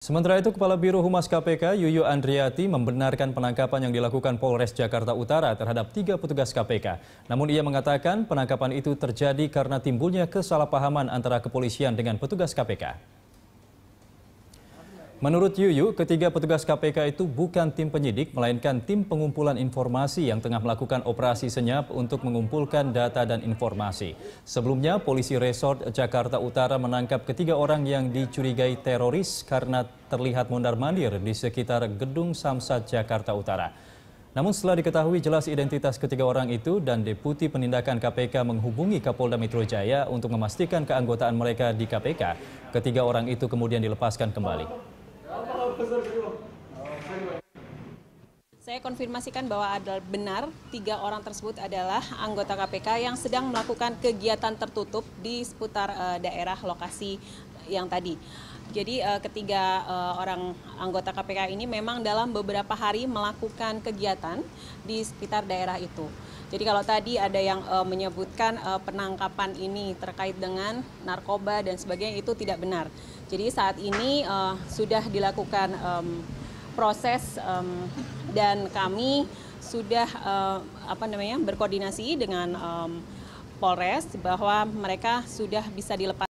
Sementara itu, Kepala Biro Humas KPK Yuyu Andriati membenarkan penangkapan yang dilakukan Polres Jakarta Utara terhadap 3 petugas KPK. Namun ia mengatakan penangkapan itu terjadi karena timbulnya kesalahpahaman antara kepolisian dengan petugas KPK. Menurut Yuyu, ketiga petugas KPK itu bukan tim penyidik, melainkan tim pengumpulan informasi yang tengah melakukan operasi senyap untuk mengumpulkan data dan informasi. Sebelumnya, Polisi Resort Jakarta Utara menangkap ketiga orang yang dicurigai teroris karena terlihat mondar-mandir di sekitar Gedung Samsat Jakarta Utara. Namun setelah diketahui jelas identitas ketiga orang itu dan Deputi Penindakan KPK menghubungi Kapolda Metro Jaya untuk memastikan keanggotaan mereka di KPK, ketiga orang itu kemudian dilepaskan kembali. Saya konfirmasikan bahwa benar 3 orang tersebut adalah anggota KPK yang sedang melakukan kegiatan tertutup di seputar daerah lokasi yang tadi. Jadi ketiga orang anggota KPK ini memang dalam beberapa hari melakukan kegiatan di sekitar daerah itu. Jadi kalau tadi ada yang menyebutkan penangkapan ini terkait dengan narkoba dan sebagainya, itu tidak benar. Jadi saat ini sudah dilakukan proses dan kami sudah berkoordinasi dengan Polres bahwa mereka sudah bisa dilepas.